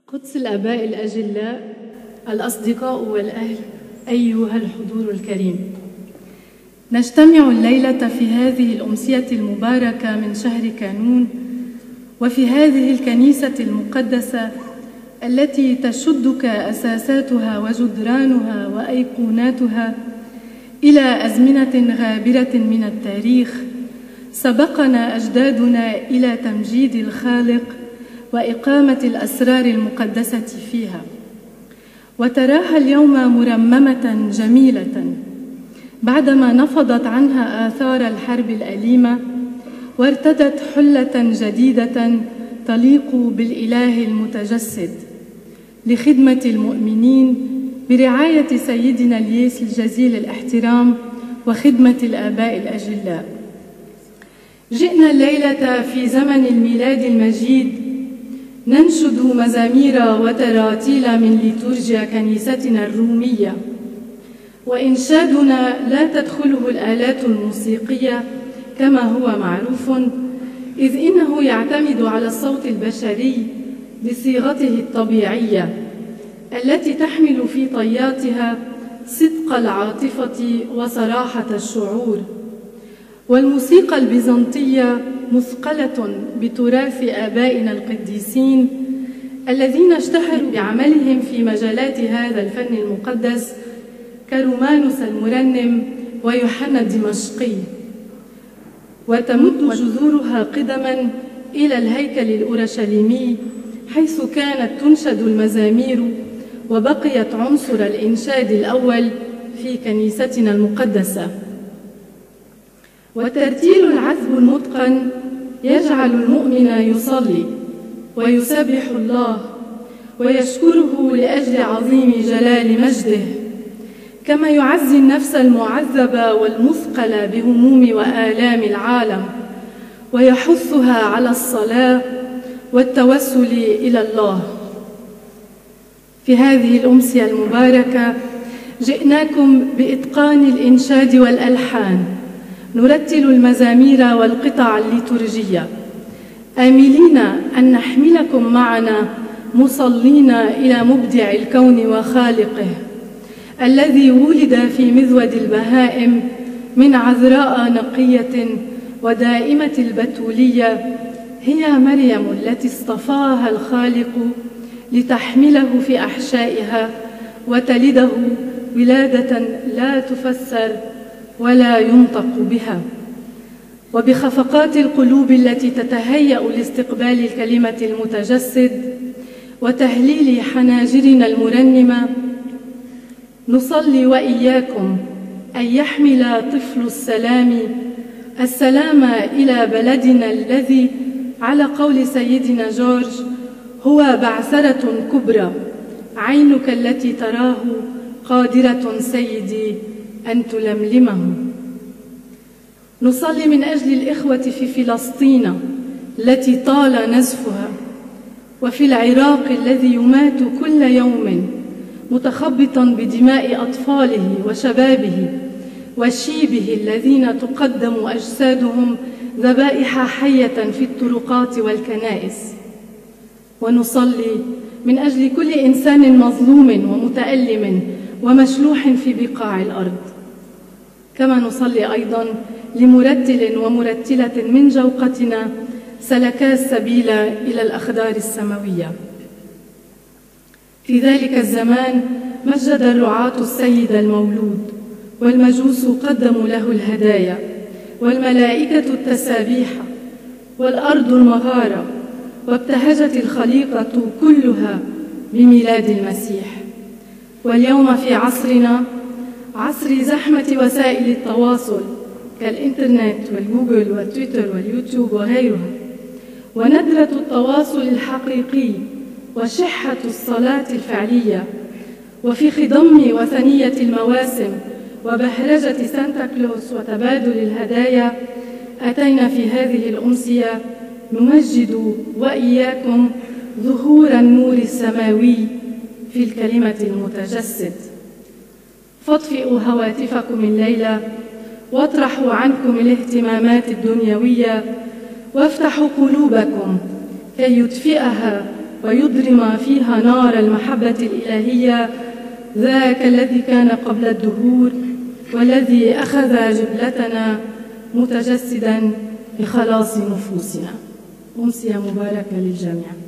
قدس الآباء الأجلاء، الأصدقاء والأهل، أيها الحضور الكريم، نجتمع الليلة في هذه الأمسية المباركة من شهر كانون، وفي هذه الكنيسة المقدسة التي تشدك أساساتها وجدرانها وأيقوناتها إلى أزمنة غابرة من التاريخ. سبقنا أجدادنا إلى تمجيد الخالق وإقامة الأسرار المقدسة فيها، وتراها اليوم مرممة جميلة بعدما نفضت عنها آثار الحرب الأليمة وارتدت حلة جديدة تليق بالإله المتجسد لخدمة المؤمنين برعاية سيدنا الياس الجزيل الاحترام وخدمة الآباء الأجلاء. جئنا الليلة في زمن الميلاد المجيد ننشد مزامير وتراتيل من ليتورجيا كنيستنا الرومية، وإنشادنا لا تدخله الآلات الموسيقية كما هو معروف، إذ إنه يعتمد على الصوت البشري بصيغته الطبيعية التي تحمل في طياتها صدق العاطفة وصراحة الشعور. والموسيقى البيزنطية مثقلة بتراث آبائنا القديسين الذين اشتهروا بعملهم في مجالات هذا الفن المقدس كرومانوس المرنم ويوحنا الدمشقي، وتمد جذورها قدما إلى الهيكل الأورشليمي حيث كانت تنشد المزامير، وبقيت عنصر الإنشاد الأول في كنيستنا المقدسة. والترتيل العذب المتقن يجعل المؤمن يصلي ويسبح الله ويشكره لأجل عظيم جلال مجده، كما يعزي النفس المعذبة والمثقلة بهموم وآلام العالم ويحثها على الصلاة والتوسل إلى الله. في هذه الأمسية المباركة جئناكم بإتقان الإنشاد والألحان نرتل المزامير والقطع الليتورجية، آملين أن نحملكم معنا مصلين إلى مبدع الكون وخالقه الذي ولد في مذود البهائم من عذراء نقية ودائمة البتولية، هي مريم التي اصطفاها الخالق لتحمله في أحشائها وتلده ولادة لا تفسر ولا ينطق بها. وبخفقات القلوب التي تتهيأ لاستقبال الكلمة المتجسد وتهليل حناجرنا المرنمة نصلي وإياكم أن يحمل طفل السلام إلى بلدنا الذي على قول سيدنا جورج هو بعثرة كبرى، عينك التي تراه قادرة سيدي أن تلملمه. نصلي من أجل الإخوة في فلسطين التي طال نزفها، وفي العراق الذي يمات كل يوم متخبطا بدماء أطفاله وشبابه وشيبه الذين تقدم أجسادهم ذبائح حية في الطرقات والكنائس. ونصلي من أجل كل إنسان مظلوم ومتألم ومشلوح في بقاع الأرض، كما نصلي أيضا لمرتل ومرتلة من جوقتنا سلكا السبيل إلى الأخدار السماوية. في ذلك الزمان مجد الرعاة السيد المولود، والمجوس قدموا له الهدايا، والملائكة التسابيح، والأرض المغارة، وابتهجت الخليقة كلها بميلاد المسيح. واليوم في عصرنا، عصر زحمة وسائل التواصل كالإنترنت والجوجل والتويتر واليوتيوب وغيرها، وندرة التواصل الحقيقي وشحة الصلاة الفعلية، وفي خضم وثنية المواسم وبهرجة سانتا كلوس وتبادل الهدايا، أتينا في هذه الأمسية نمجد وإياكم ظهور النور السماوي في الكلمة المتجسد. فاطفئوا هواتفكم الليلة واطرحوا عنكم الاهتمامات الدنيوية، وافتحوا قلوبكم كي يدفئها ويضرم فيها نار المحبة الإلهية، ذاك الذي كان قبل الدهور والذي أخذ جبلتنا متجسدا لخلاص نفوسنا. أمسية مباركة للجميع.